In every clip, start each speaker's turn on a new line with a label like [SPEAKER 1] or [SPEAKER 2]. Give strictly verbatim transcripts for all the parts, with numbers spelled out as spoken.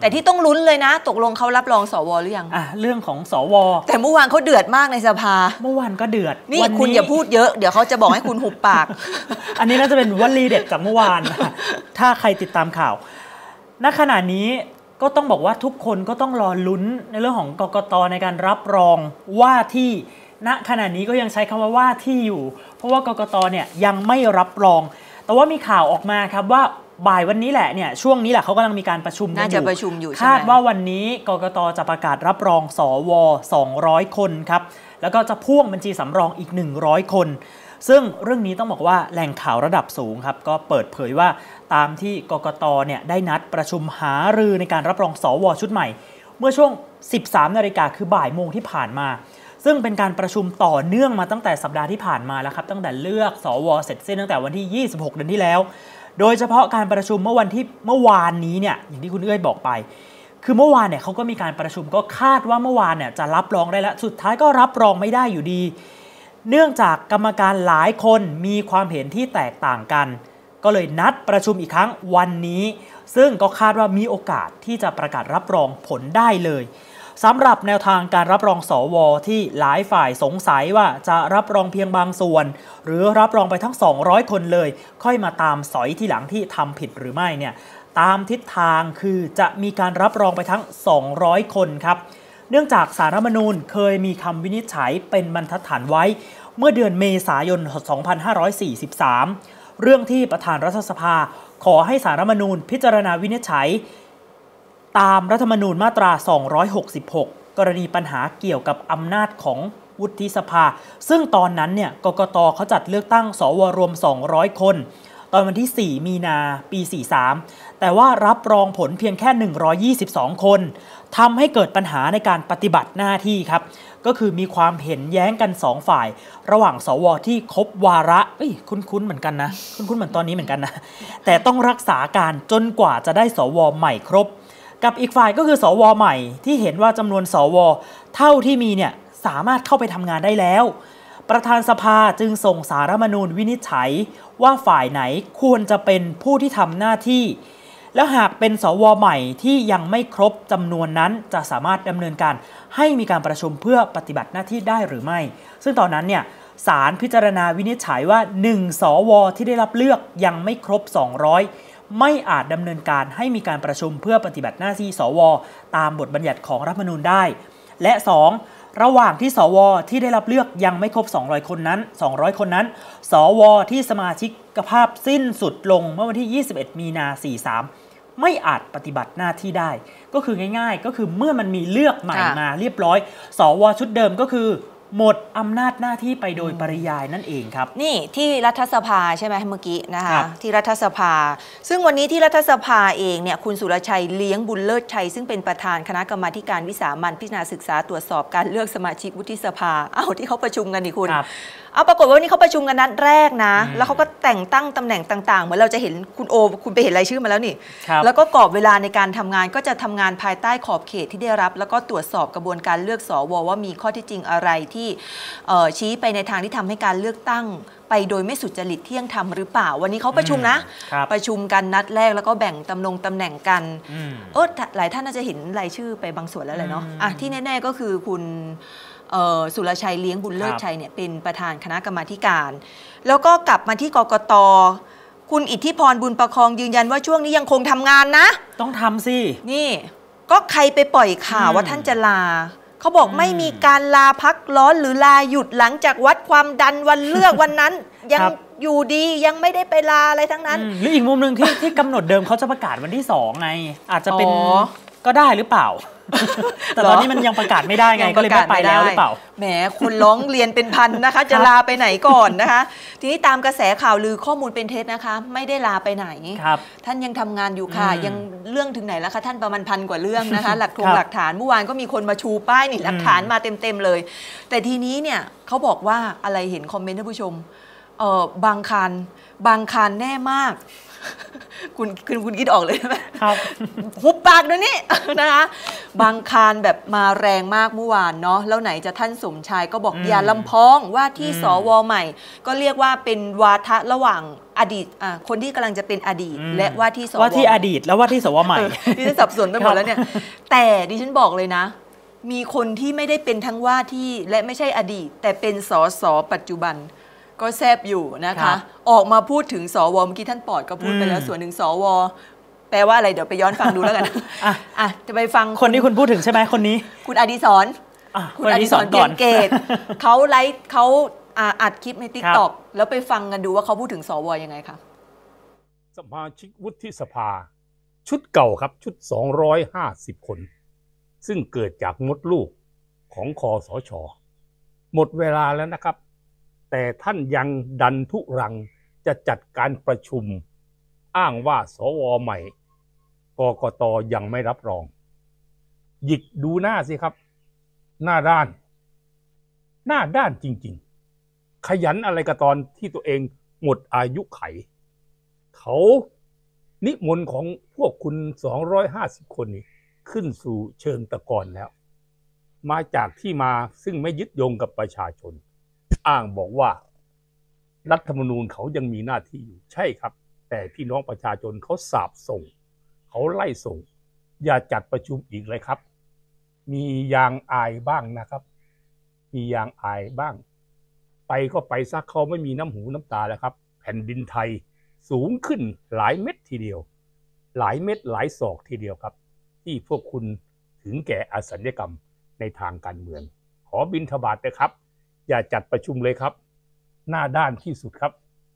[SPEAKER 1] แต่ที่ต้องลุ้นเลยนะตกลงเขารับรองสวหรือยัง
[SPEAKER 2] อ่ะเรื่องของสว
[SPEAKER 1] แต่เมื่อวานเขาเดือดมากในสภา
[SPEAKER 2] เมื่อวานก็เดือด
[SPEAKER 1] นี่คุณอย่าพูดเยอะเดี๋ยวเขาจะบอกให้คุณหุบปาก
[SPEAKER 2] อันนี้น่าจะเป็นวลีเด็ดจากเมื่อวานถ้าใครติดตามข่าวณขณะนี้ก็ต้องบอกว่าทุกคนก็ต้องรอลุ้นในเรื่องของกกต.ในการรับรองว่าที่ณขณะนี้ก็ยังใช้คำว่าว่าที่อยู่เพราะว่ากกต.เนี่ยยังไม่รับรองแต่ว่ามีข่าวออกมาครับว่าบ่ายวันนี้แหละเนี่ยช่วงนี้แหละเขากำลังมีการประชุมกันอยู่
[SPEAKER 1] น่าจะประชุมอยู่
[SPEAKER 2] คาดว่าวันนี้กกต.จะประกาศรับรองสวสองร้อยคนครับแล้วก็จะพ่วงบัญชีสำรองอีกหนึ่งร้อยคนซึ่งเรื่องนี้ต้องบอกว่าแหล่งข่าวระดับสูงครับก็เปิดเผยว่าตามที่กกต.เนี่ยได้นัดประชุมหารือในการรับรองสวชุดใหม่เมื่อช่วง สิบสามนาฬิกาคือบ่ายโมงที่ผ่านมาซึ่งเป็นการประชุมต่อเนื่องมาตั้งแต่สัปดาห์ที่ผ่านมาแล้วครับตั้งแต่เลือกสวเสร็จสิ้นตั้งแต่วันที่ยี่สิบหกเดือนที่แล้วโดยเฉพาะการประชุมเมื่อวันที่เมื่อวานนี้เนี่ยอย่างที่คุณเอื้อยบอกไปคือเมื่อวานเนี่ยเขาก็มีการประชุมก็คาดว่าเมื่อวานเนี่ยจะรับรองได้แล้วสุดท้ายก็รับรองไม่ได้อยู่ดีเนื่องจากกรรมการหลายคนมีความเห็นที่แตกต่างกันก็เลยนัดประชุมอีกครั้งวันนี้ซึ่งก็คาดว่ามีโอกาสที่จะประกาศรับรองผลได้เลยสำหรับแนวทางการรับรองสวที่หลายฝ่ายสงสัยว่าจะรับรองเพียงบางส่วนหรือรับรองไปทั้งสองร้อยคนเลยค่อยมาตามสอยทีหลังที่ทำผิดหรือไม่เนี่ยตามทิศทางคือจะมีการรับรองไปทั้งสองร้อยคนครับเนื่องจากศาลรัฐธรรมนูญเคยมีคำวินิจฉัยเป็นบรรทัดฐานไว้เมื่อเดือนเมษายนสองพันห้าร้อยสี่สิบสามเรื่องที่ประธานรัฐสภาขอให้ศาลรัฐธรรมนูญพิจารณาวินิจฉัยตามรัฐธรรมนูญมาตราสองร้อยหกสิบหกกรณีปัญหาเกี่ยวกับอำนาจของวุฒิสภาซึ่งตอนนั้นเนี่ยกกต.เขาจัดเลือกตั้งสวรวมสองร้อยคนตอนวันที่สี่มีนาปีสี่สิบสามแต่ว่ารับรองผลเพียงแค่หนึ่งร้อยยี่สิบสองคนทำให้เกิดปัญหาในการปฏิบัติหน้าที่ครับก็คือมีความเห็นแย้งกันสองฝ่ายระหว่างสวที่ครบวาระเอ้ยคุ้นๆเหมือนกันนะคุ้นๆเหมือนตอนนี้เหมือนกันนะแต่ต้องรักษาการจนกว่าจะได้สวใหม่ครบกับอีกฝ่ายก็คือสวใหม่ที่เห็นว่าจำนวนสวเท่าที่มีเนี่ยสามารถเข้าไปทำงานได้แล้วประธานสภาจึงส่งสารรัฐธรรมนูญวินิจฉัยว่าฝ่ายไหนควรจะเป็นผู้ที่ทำหน้าที่แล้วหากเป็นสวใหม่ที่ยังไม่ครบจำนวนนั้นจะสามารถดำเนินการให้มีการประชุมเพื่อปฏิบัติหน้าที่ได้หรือไม่ซึ่งตอนนั้นเนี่ยศาลพิจารณาวินิจฉัยว่าหนึ่งสวที่ได้รับเลือกยังไม่ครบสองร้อยไม่อาจดำเนินการให้มีการประชุมเพื่อปฏิบัติหน้าที่สวตามบทบัญญัติของรัฐธรรมนูญได้และสองระหว่างที่สวที่ได้รับเลือกยังไม่ครบสองร้อยคนนั้นสองร้อยคนนั้นสวที่สมาชิกภาพสิ้นสุดลงเมื่อวันที่ยี่สิบเอ็ดมีนาสี่สิบสามไม่อาจปฏิบัติหน้าที่ได้ก็คือง่ายๆก็คือเมื่อมันมีเลือกใหม่มาเรียบร้อยสวชุดเดิมก็คือหมดอำนาจหน้าที่ไปโดยปริยายนั่นเองครับ
[SPEAKER 1] นี่ที่รัฐสภาใช่ไหมเมื่อกี้นะคะที่รัฐสภาซึ่งวันนี้ที่รัฐสภาเองเนี่ยคุณสุรชัยเลี้ยงบุญเลิศชัยซึ่งเป็นประธานคณะกรรมาการวิสามัญพิจารณาศึกษาตรวจสอบการเลือกสมาชิกวุฒิสภาอ้าวที่เขาประชุมกันนี่คุณเอาปรากฏว่าวันนี้เขาประชุมกันนัดแรกนะแล้วเขาก็แต่งตั้งตำแหน่งต่างๆเหมือนเราจะเห็นคุณโอคุณไปเห็นรายชื่อมาแล้วนี่แล้วก็กรอบเวลาในการทำงานก็จะทำงานภายใต้ขอบเขตที่ได้รับแล้วก็ตรวจสอบกระบวนการเลือกสวว่ามีข้อที่จริงอะไรที่ชี้ไปในทางที่ทำให้การเลือกตั้งไปโดยไม่สุจริตเที่ยงธรรมหรือเปล่าวันนี้เขาประชุมนะประชุมกันนัดแรกแล้วก็แบ่งตำแหน่งตำแหน่งกันเออหลายท่านน่าจะเห็นรายชื่อไปบางส่วนแล้วเลยเนาะอ่ะที่แน่ๆก็คือคุณสุรชัยเลี้ยงบุญเลิศชัยเนี่ยเป็นประธานคณะกรรมาการแล้วก็กลับมาที่กกต.คุณอิทธิพรบุญประคองยืนยันว่าช่วงนี้ยังคงทำงานนะ
[SPEAKER 2] ต้องทำสิ
[SPEAKER 1] นี่ก็ใครไปปล่อยข่าวว่าท่านจะลาเขาบอกไม่มีการลาพักร้อนหรือลาหยุดหลังจากวัดความดันวันเลือกวันนั้นยังอยู่ดียังไม่ได้ไปลาอะไรทั้งนั้น
[SPEAKER 2] หรืออีกมุมหนึ่งที่ที่กำหนดเดิมเขาจะประกาศวันที่สองไงอาจจะเป็นก็ได้หรือเปล่าแต่ตอนนี้มันยังประกาศไม่ได้ไงก็เลยไม่ไปแล้วหรือเปล่า
[SPEAKER 1] แหมคนร้องเรียนเป็นพันนะคะจะลาไปไหนก่อนนะคะทีนี้ตามกระแสข่าวลือข้อมูลเป็นเท็จนะคะไม่ได้ลาไปไหนท่านยังทำงานอยู่ค่ะยังเรื่องถึงไหนแล้วคะท่านประมาณพันกว่าเรื่องนะคะหลักฐานหลักฐานเมื่อวานก็มีคนมาชูป้ายนี่หลักฐานมาเต็มๆเลยแต่ทีนี้เนี่ยเขาบอกว่าอะไรเห็นคอมเมนต์ท่านผู้ชมเออบางคันบางคันแน่มากคุณคุณคุณคิดออกเลยไหม
[SPEAKER 2] ครับ
[SPEAKER 1] หุบปากเดี๋ยวนี้ นะคะบางคารแบบมาแรงมากเมื่อวานเนาะแล้วไหนจะท่านสมชายก็บอก
[SPEAKER 2] อืม
[SPEAKER 1] อย่าลำพองว่าที่
[SPEAKER 2] อืม
[SPEAKER 1] สวใหม่ ก็เรียกว่าเป็นวาทะระหว่างอดีตอ่ะคนที่กำลังจะเป็นอดีต
[SPEAKER 2] อืม
[SPEAKER 1] และว่าที่สว
[SPEAKER 2] ว่าที่อดีตแล้วว่าที่สวใหม่
[SPEAKER 1] เออดิฉันสับสนไปหมดแล้วเนี่ย แต่ดิฉันบอกเลยนะ มีคนที่ไม่ได้เป็นทั้งว่าที่และไม่ใช่อดีต แต่เป็นสสปัจจุบันก็แซบอยู่นะ
[SPEAKER 2] ครั
[SPEAKER 1] คะ
[SPEAKER 2] บ
[SPEAKER 1] ออกมาพูดถึงสวเมื่อกี้ท่านปอดก็พูดไปแล้ว
[SPEAKER 2] อืม
[SPEAKER 1] ส่วนหนึ่งสวแปลว่าอะไรเดี๋ยวไปย้อนฟังดูแล้วกัน
[SPEAKER 2] อ่ะ
[SPEAKER 1] อ่ะจะไปฟัง
[SPEAKER 2] คนที่คุณพูดถึงใช่ไหมคนนี้
[SPEAKER 1] คุณอดิศร
[SPEAKER 2] อ่ะ
[SPEAKER 1] คุณ
[SPEAKER 2] คน
[SPEAKER 1] อ
[SPEAKER 2] อ
[SPEAKER 1] ดิ
[SPEAKER 2] ดิ
[SPEAKER 1] ศ
[SPEAKER 2] ศ
[SPEAKER 1] ร
[SPEAKER 2] ร
[SPEAKER 1] เพี
[SPEAKER 2] ก่
[SPEAKER 1] ย
[SPEAKER 2] อน
[SPEAKER 1] รเกตเขาไลฟ์เขาอ่าอัดคลิปในติ๊ก
[SPEAKER 2] ครับ
[SPEAKER 1] ต็อกแล้วไปฟังกันดูว่าเขาพูดถึงสวยังไงคะ
[SPEAKER 3] สมาชิกวุฒิสภา ชุดเก่าครับชุดสองร้อยห้าสิบคน ซึ่งเกิดจากมดลูกของคอสช หมดเวลาแล้วนะครับ แต่ท่านยังดันทุรังจะจัดการประชุม อ้างว่าสวใหม่กกตยังไม่รับรอง หยิกดูหน้าสิครับ หน้าด้าน หน้าด้านจริงๆ ขยันอะไรกับตอนที่ตัวเองหมดอายุไข เขานิมนต์ของพวกคุณสองร้อยห้าสิบคนนี้ขึ้นสู่เชิงตะกอนแล้ว มาจากที่มาซึ่งไม่ยึดโยงกับประชาชน อ้างบอกว่ารัฐธรรมนูญเขายังมีหน้าที่อยู่ใช่ครับ แต่พี่น้องประชาชนเขาสาบส่ง เขาไล่ส่ง อย่าจัดประชุมอีกเลยครับ มียางอายบ้างนะครับ มียางอายบ้าง ไปก็ไปซะเขาไม่มีน้ำหูน้ำตาแล้วครับ แผ่นดินไทยสูงขึ้นหลายเม็ดทีเดียว หลายเม็ดหลายศอกทีเดียวครับ ที่พวกคุณถึงแก่อสัญญกรรมในทางการเมือง ขอบิณฑบาตนะครับ อย่าจัดประชุมเลยครับ หน้าด้านที่สุดครับ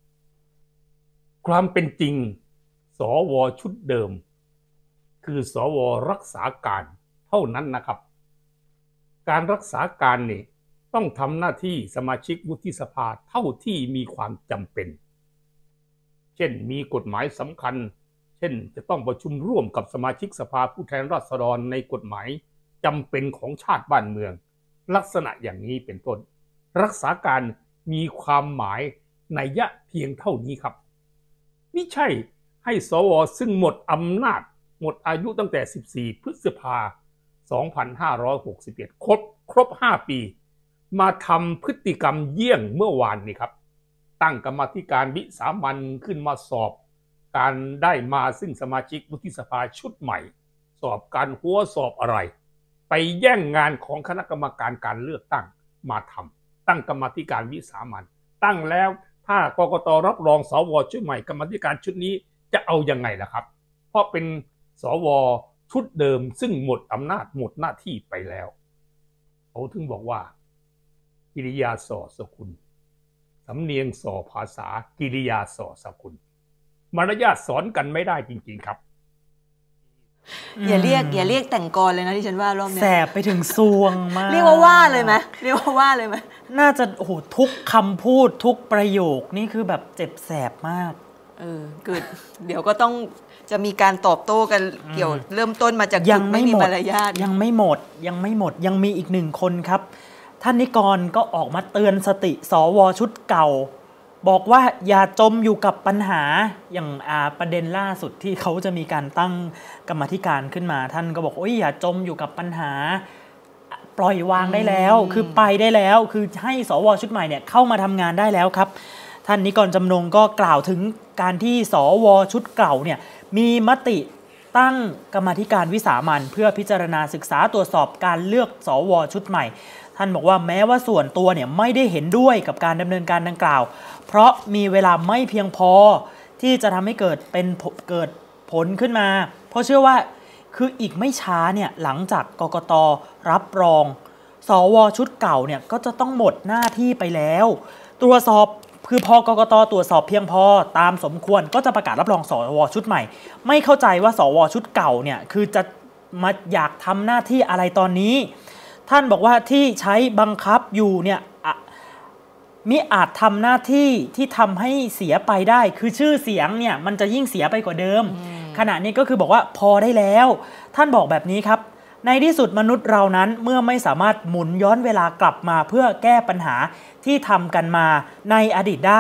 [SPEAKER 3] ความเป็นจริงสวชุดเดิม คือสวรักษาการเท่านั้นนะครับ การรักษาการนี่ต้องทำหน้าที่สมาชิกวุฒิสภาเท่าที่มีความจำเป็น เช่นมีกฎหมายสำคัญ เช่นจะต้องประชุมร่วมกับสมาชิกสภาผู้แทนราษฎรในกฎหมายจำเป็นของชาติบ้านเมือง ลักษณะอย่างนี้เป็นต้น รักษาการมีความหมายนัยยะเพียงเท่านี้ครับไม่ใช่ให้สวซึ่งหมดอำนาจหมดอายุตั้งแต่สิบสี่พฤษภาสองพันห้าร้อยหกสิบเอ็ดครบครบห้าปี มาทำพฤติกรรมเยี่ยงเมื่อวานนี้ครับตั้งกรรมาธิการวิสามัญขึ้นมาสอบการได้มาซึ่งสมาชิกวุฒิสภาชุดใหม่ สอบการหัวสอบอะไร ไปแย่งงานของคณะกรรมการการเลือกตั้งมาทำตั้งกรรมาธิการวิสามัญตั้งแล้วถ้ากกตรับรองสวชุดใหม่กรรมาธิการชุดนี้จะเอายังไงล่ะครับเพราะเป็นสวชุดเดิมซึ่งหมดอำนาจหมดหน้าที่ไปแล้วเขาถึงบอกว่ากิริยาส่อสกุลสำเนียงส่อภาษากิริยาส่อสกุลมารยาทสอนกันไม่ได้จริงๆครับ
[SPEAKER 1] อย่าเรียกอย่าเรียกแต่งกรเลยนะที่ฉันว่ารอบเนี้ย
[SPEAKER 2] แสบไปถึงซวงมาก
[SPEAKER 1] เรียกว่าว่าเลยไหมเรียกว่าว่าเลยไหม
[SPEAKER 2] น่าจะโอ้โหทุกคำพูดทุกประโยคนี่คือแบบเจ็บแสบมาก
[SPEAKER 1] เออเกิดเดี๋ยวก็ต้องจะมีการตอบโต้กันเกี่ยวเริ่มต้นมาจาก
[SPEAKER 2] ยังไม่
[SPEAKER 1] ไม่มี
[SPEAKER 2] หมด
[SPEAKER 1] มารยาท
[SPEAKER 2] ยังไม่หมดยังไม่หมดยังมีอีกหนึ่งคนครับ ท่านนิกรก็ออกมาเตือนสติสวชุดเก่า บอกว่าอย่าจมอยู่กับปัญหาอย่างอาประเด็นล่าสุดที่เขาจะมีการตั้งกรรมาธิการขึ้นมา ท่านก็บอกโอ้ยอย่าจมอยู่กับปัญหา ปล่อยวางได้แล้ว คือไปได้แล้วคือให้สวชุดใหม่เนี่ยเข้ามาทำงานได้แล้วครับ ท่านนิกรจำนงก็กล่าวถึงการที่สวชุดเก่าเนี่ยมีมติตั้งกรรมาธิการวิสามัญเพื่อพิจารณาศึกษาตรวจสอบการเลือกสวชุดใหม่ท่านบอกว่าแม้ว่าส่วนตัวเนี่ยไม่ได้เห็นด้วยกับการดำเนินการดังกล่าวเพราะมีเวลาไม่เพียงพอที่จะทำให้เกิดเป็นเกิดผลขึ้นมาเพราะเชื่อว่าคืออีกไม่ช้าเนี่ยหลังจากกกตรับรองสวชุดเก่าเนี่ยก็จะต้องหมดหน้าที่ไปแล้วตรวจสอบคือพอกกตตรวจสอบเพียงพอตามสมควรก็จะประกาศรับรองสวชุดใหม่ไม่เข้าใจว่าสวชุดเก่าเนี่ยคือจะมาอยากทำหน้าที่อะไรตอนนี้ท่านบอกว่าที่ใช้บังคับอยู่เนี่ยมิอาจทำหน้าที่ที่ทำให้เสียไปได้คือชื่อเสียงเนี่ยมันจะยิ่งเสียไปกว่าเดิมขณะนี้ก็คือบอกว่าพอได้แล้วท่านบอกแบบนี้ครับในที่สุดมนุษย์เรานั้นเมื่อไม่สามารถหมุนย้อนเวลากลับมาเพื่อแก้ปัญหาที่ทำกันมาในอดีตได้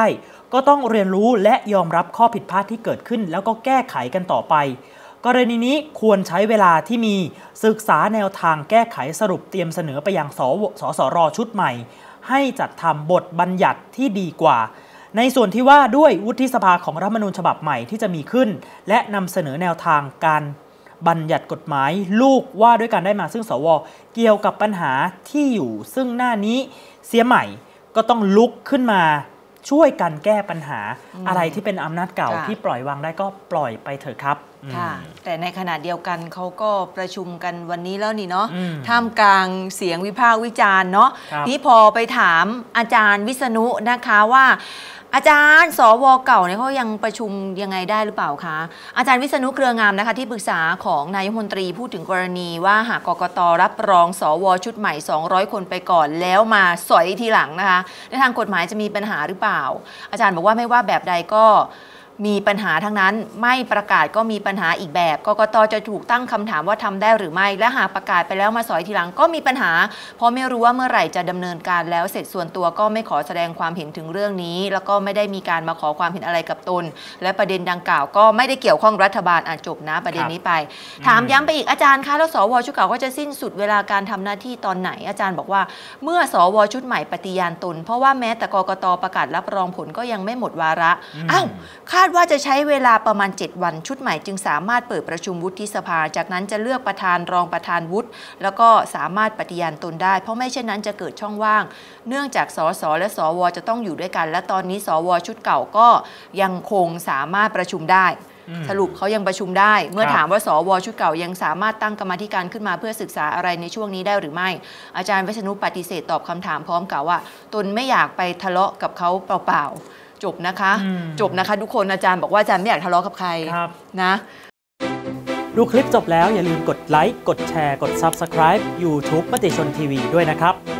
[SPEAKER 2] ก็ต้องเรียนรู้และยอมรับข้อผิดพลาดที่เกิดขึ้นแล้วก็แก้ไขกันต่อไปกรณีนี้ควรใช้เวลาที่มีศึกษาแนวทางแก้ไขสรุปเตรียมเสนอไปยังสสสรชุดใหม่ให้จัดทำบทบัญญัติที่ดีกว่าในส่วนที่ว่าด้วยวุฒิสภาของรัฐธรรมนูญฉบับใหม่ที่จะมีขึ้นและนำเสนอแนวทางการบัญญัติกฎหมายลูกว่าด้วยการได้มาซึ่งสวเกี่ยวกับปัญหาที่อยู่ซึ่งหน้านี้เสียใหม่ก็ต้องลุกขึ้นมาช่วยกันแก้ปัญหาอะไรที่เป็นอำนาจเก่าที่ปล่อยวางได้ก็ปล่อยไปเถอะครับ
[SPEAKER 1] ค่ะแต่ในขณะเดียวกันเขาก็ประชุมกันวันนี้แล้วนี่เนาะท่ามกลางเสียงวิพากษ์วิจารณ์เนาะนี่พอไปถามอาจารย์วิษณุนะคะว่าอาจารย์สวเก่าเนี่ยเขายังประชุมยังไงได้หรือเปล่าคะอาจารย์วิษณุเครืองามนะคะที่ปรึกษาของนายกรัฐมนตรีพูดถึงกรณีว่าหากกกตรับรองสวชุดใหม่สองร้อยคนไปก่อนแล้วมาสอยทีหลังนะคะในทางกฎหมายจะมีปัญหาหรือเปล่าอาจารย์บอกว่าไม่ว่าแบบใดก็มีปัญหาทั้งนั้นไม่ประกาศก็มีปัญหาอีกแบบกกตจะถูกตั้งคำถามว่าทำได้หรือไม่และหากประกาศไปแล้วมาสอยทีหลังก็มีปัญหาเพราะไม่รู้ว่าเมื่อไหร่จะดำเนินการแล้วเสร็จส่วนตัวก็ไม่ขอแสดงความเห็นถึงเรื่องนี้แล้วก็ไม่ได้มีการมาขอความเห็นอะไรกับตนและประเด็นดังกล่าวก็ไม่ได้เกี่ยวข้องรัฐบาลอ่ะจบนะประเด็นนี้ไปถามย้ำไปอีกอาจารย์คะแล้วสวชุดเก่าก็จะสิ้นสุดเวลาการทำหน้าที่ตอนไหนอาจารย์บอกว่าเมื่อสวชุดใหม่ปฏิญาณตนเพราะว่าแม้แต่กกตประกาศรับรองผลก็ยังไม่หมดวาระอ้าวคาดว่าจะใช้เวลาประมาณเจ็ดวันชุดใหม่จึงสามารถเปิดประชุมวุฒิสภาจากนั้นจะเลือกประธานรองประธานวุฒิแล้วก็สามารถปฏิญาณตนได้เพราะไม่เช่นนั้นจะเกิดช่องว่างเนื่องจากสสและสวจะต้องอยู่ด้วยกันและตอนนี้สวชุดเก่าก็ยังคงสามารถประชุมได้สรุปเขายังประชุมได้เมื่อถามว่าสวชุดเก่ายังสามารถตั้งกรรมาธิการขึ้นมาเพื่อศึกษาอะไรในช่วงนี้ได้หรือไม่อาจารย์วิษณุปฏิเสธตอบคำถามพร้อมกล่าวว่าตนไม่อยากไปทะเลาะกับเขาเปล่าจบนะคะจบนะคะทุกคนอาจารย์บอกว่าอาจารย์ไม่อยากทะเลาะกับใครนะ
[SPEAKER 2] ดูคลิปจบแล้วอย่าลืมกดไลค์กดแชร์กด ซับสไครบ์ ยูทูบ มติชนทีวีด้วยนะครับ